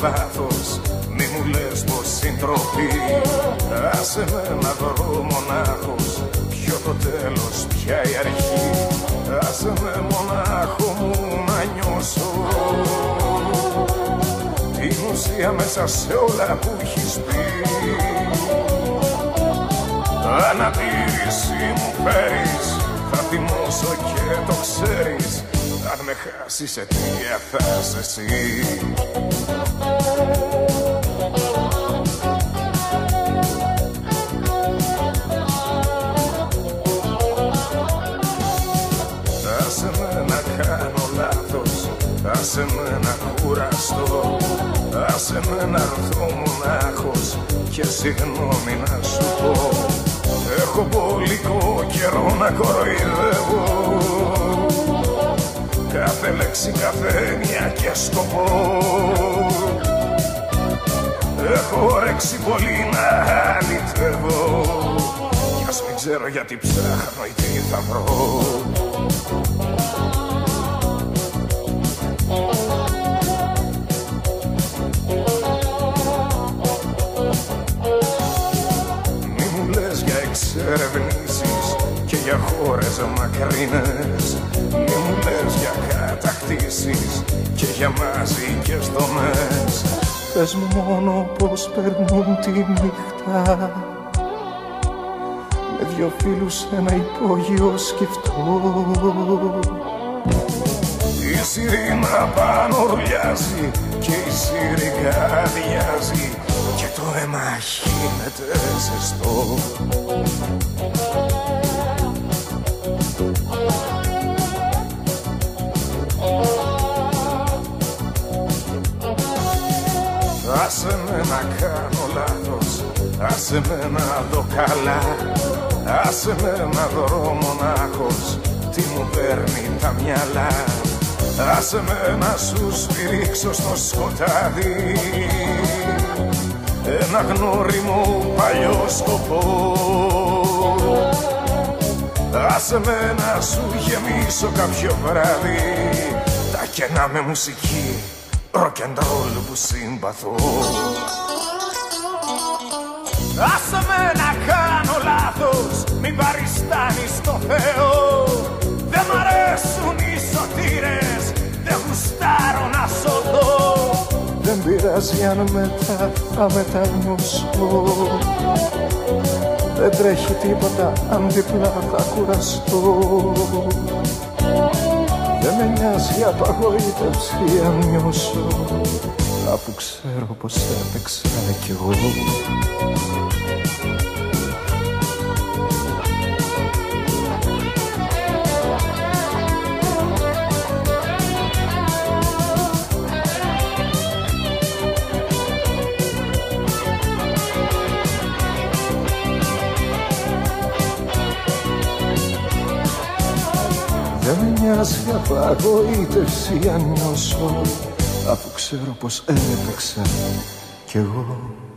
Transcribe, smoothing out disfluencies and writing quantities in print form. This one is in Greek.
λάθος, μη μου λες πως συντροπή. Άσε με να βρω μονάχος, ποιο το τέλος, ποια η αρχή. Άσε με μονάχο μου να νιώσω την ουσία μέσα σε όλα που έχεις πει. Ανατήρηση μου φέρεις, θα τιμώσω και το ξέρεις. Αν με χάσεις αιτία θα είσαι εσύ. Άσε με να κάνω λάθος, άσε με να κουραστώ. Άσε με να έρθω μονάχος και συγγνώμη να σου πω. Έχω πολικό καιρό να κοροϊδεύω, κάθε λέξη, κάθε έννοια και σκοπό. Έχω όρεξη πολύ να αληθεύω, κι ας μην ξέρω γιατί ψάχνω ή τι θα βρω. Εξερευνήσεις και για χώρες μακρινές. Μη μου λες για κατακτήσεις και για μαζικές δομές. Πες μου μόνο πως περνούν τη νύχτα με δυο φίλους σε ένα υπόγειο σκεφτό. Η σιρήνα πάνω ουρλιάζει και η σιρήκα αδειάζει και το αίμα γίνεται ζεστό. Άσε με να κάνω λάθος, άσε με να δω καλά. Άσε με να βρω μονάχος, τι μου παίρνει τα μυαλά. Άσε με να σου σφυρίξω στο σκοτάδι ένα γνώριμο παλιό σκοπό. Άσε με να σου γεμίσω κάποιο βράδυ τα κενά με μουσική rock and roll που συμπαθώ. Άσε με να κάνω λάθος, μην παριστάνεις το Θεό. Δεν μ' αρέσουν οι σωτήρες, δεν γουστάρω να σωθώ. Δεν πειράζει αν μετά θα μετανιώσω, δεν τρέχει τίποτα αν διπλά θα κουραστώ. Δεν με νοιάζει απαγοήτευση αν νιώσω, αφού ξέρω πως έπαιξα κι εγώ. Δεν με νοιάζει απαγοήτευση αν νιώσω, αφού ξέρω πως έπαιξα κι εγώ.